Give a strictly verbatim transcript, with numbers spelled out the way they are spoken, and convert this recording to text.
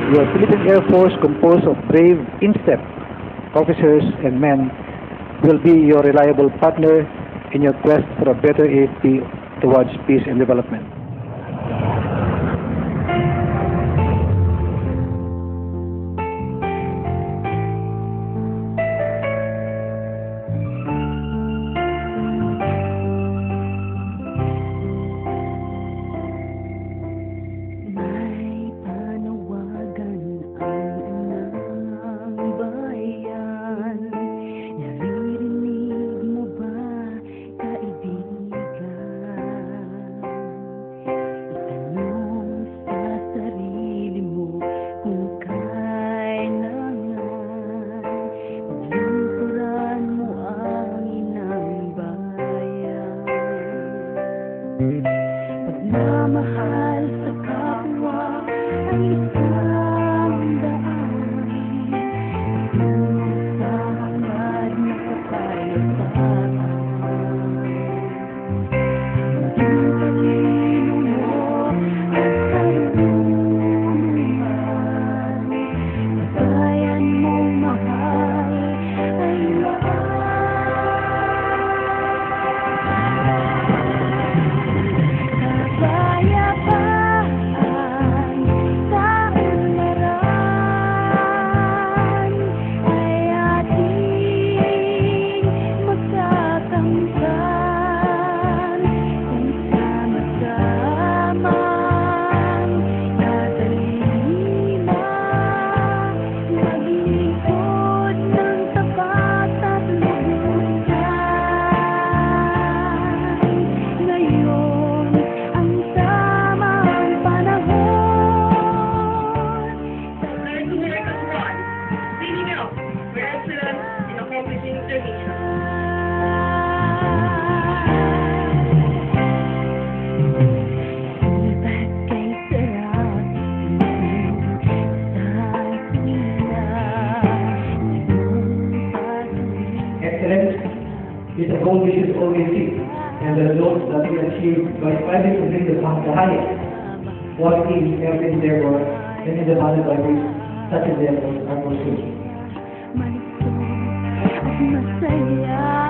Your Philippine Air Force, composed of brave INSTEP officers and men, will be your reliable partner in your quest for a better A F P towards peace and development. Pagmamahal sa kapwa ay isang daan sa hangad na kapayapaan. Maging talino mo at karunungan, kagayan mong mahal ay is a goal we should always seek, and the results that we achieve by striving to bring the, the highest quality in every endeavor and in the value by which such endeavors are pursued.